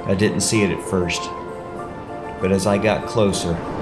I didn't see it at first, but as I got closer,